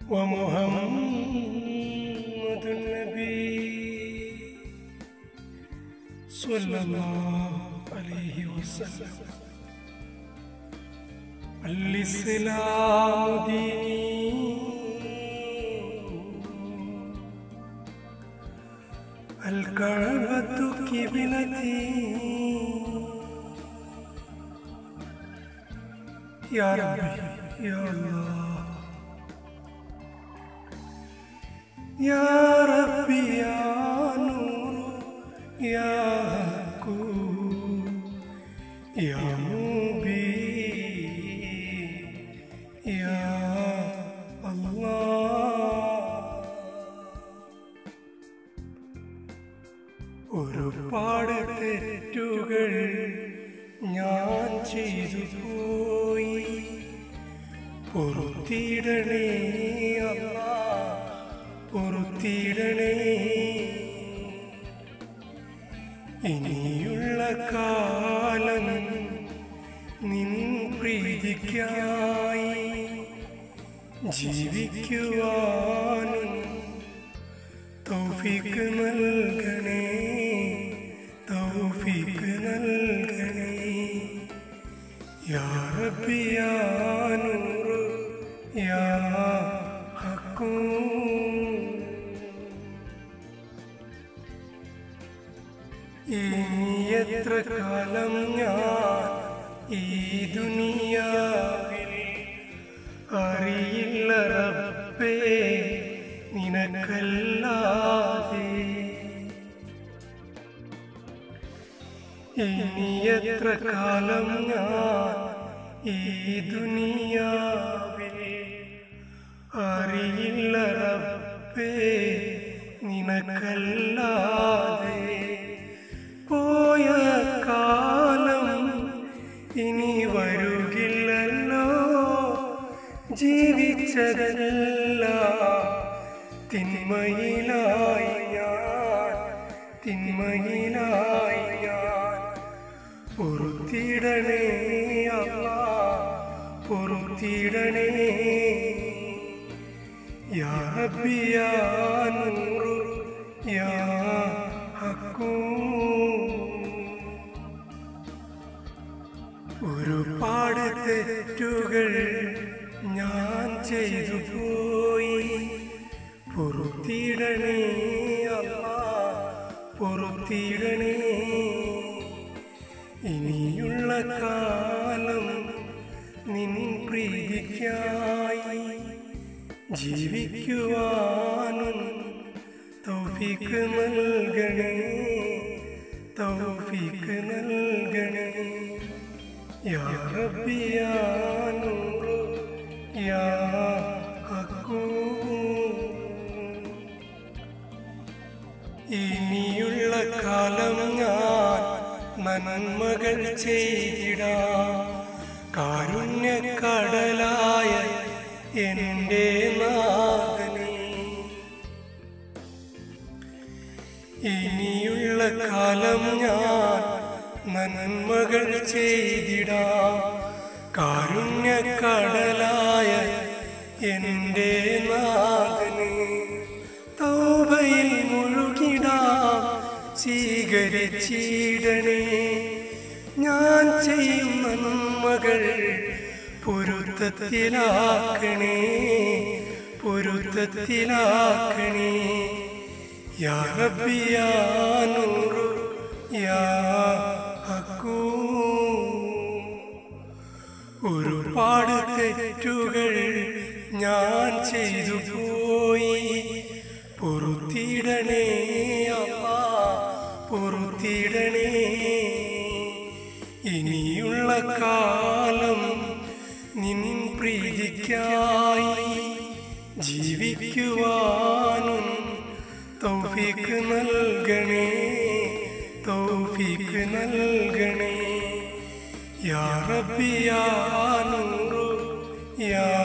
ومحمد النبي صلى الله عليه وسلم. الإسلام ديني الكعبة قبلتي يا ربي يا الله يا ربي يا نور يا حق يا مبين يا الله. ഒരുപാട് തെറ്റുകൾ ഞാൻ ചെയ്തു പോയി, പൊറുത്തിടണേ അല്ലാഹ് പൊറുത്തിടണേ. ഇനിയുള്ള കാലം നിൻ പ്രീതിക്കായി ജീവിക്കുവാനും തൗഫീഖ് നൽകണേ, തൗഫീഖ് നൽകണേ. യാ റബ്ബി യാ നൂർ യാ ഹഖ്. ഇനി എത്ര കാലം ഞാൻ ഈ ദുനിയാവിൽ അറിയില്ല റബ്ബേ നിനക്കല്ലാതെ. ഇനി എത്ര കാലം ഞാൻ ഈ ദുനിയാവിൽ അറിയില്ല റബ്ബേ നിനക്കല്ലാതെ. പോയ കാലം ഇനി വരുകില്ലല്ലോ, ജീവിച്ചതെല്ലാം തിന്മയിലായി ഞാൻ, തിന്മയിലായി ഞാൻ. പൊറുത്തിടണേ അല്ലാഹ് പൊറുത്തിടണേ. യാ റബ്ബി യാ നൂർ യാ ഹഖ്. ഒരുപാട് തെറ്റുകൾ ഞാൻ ചെയ്തു പോയി, പൊറുത്തിടണേ അല്ലാഹ് പൊറുത്തിടണേ. ഇനിയുള്ള കാലം നിൻ പ്രീതിക്കായി ജീവിക്കുവാനും തൗഫീഖ് നൽകണേ, തൗഫീഖ് നൽകണേ. യാ റബ്ബി യാ നൂർ യാ ഹഖ്. ഇനിയുള്ള കാലം ഞാൻ നന്മകൾ ചെയ്തിടാം, കാരുണ്യക്കടലായ എൻ്റെ നാഥനേ. ഇനിയുള്ള കാലം ഞാൻ നന്മകൾ ചെയ്തിടാം, കാരുണ്യക്കടലായ എൻ്റെ നാഥനേ. തൗബയിൽ മുഴുകിടാം സ്വീകരിച്ചിടണേ. ഞാൻ ചെയ്യും നന്മകൾ പൊരുത്തത്തിലാക്കണേ, പൊരുത്തത്തിലാക്കണേ. യാ റബ്ബി യാ നൂർ യാ ഹഖ്. ഒരുപാട് തെറ്റുകൾ ഞാൻ ചെയ്തു പോയി, പൊറുത്തിടണേ അല്ലാഹ് പൊറുത്തിടണേ. ഇനിയുള്ള കാലം നിൻ പ്രീതിക്കായി ജീവിക്കുവാനും തൗഫീഖ് നൽകണേ, തൗഫീഖ് നൽകണേ. യാ റബ്ബി യാ നൂർ യാ